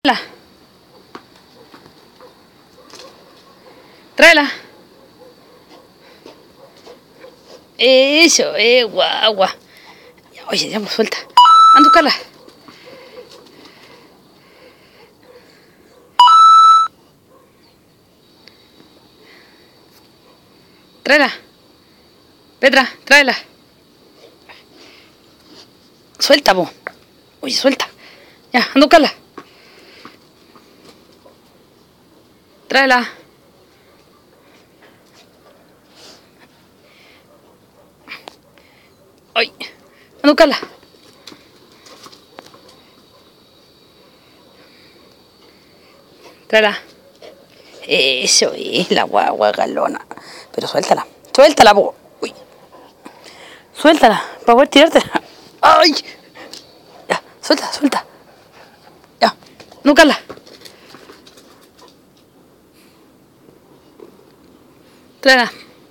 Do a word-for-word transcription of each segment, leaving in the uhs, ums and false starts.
Tráela. Eso, eh, guagua. Oye, ya, pues, suelta. Anda, buscarla. Tráela. Petra, tráela. Suelta, po. Oye, suelta. Ya, anda, buscarla. Tráela. Ay, anda, buscarla. Tráela. Eso es la guagua galona. Pero suéltala. Suéltala, po. Uy. Suéltala, para poder tirártela. ¡Ay! Ya, suelta, suelta. Ya, no cala. Tráela.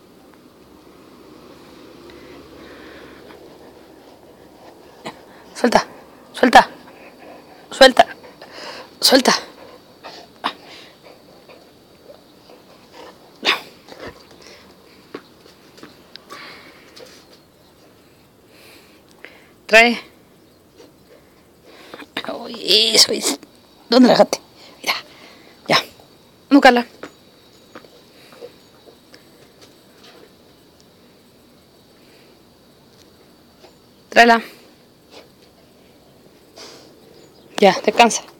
Suelta, suelta. Suelta. Suelta. Trae. Uy, eso es. ¿Dónde la dejaste? Mira. Ya. Búscala. Tráela. Ya, descansa.